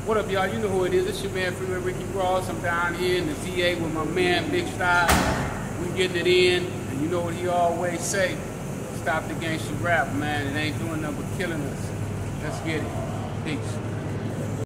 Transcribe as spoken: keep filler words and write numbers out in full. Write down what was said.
What up, y'all? You know who it is. It's your man, Freeway Rick Ross. I'm down here in the V A with my man, Big Style. We getting it in, and you know what he always say. Stop the gangster rap, man. It ain't doing nothing but killing us. Let's get it. Peace.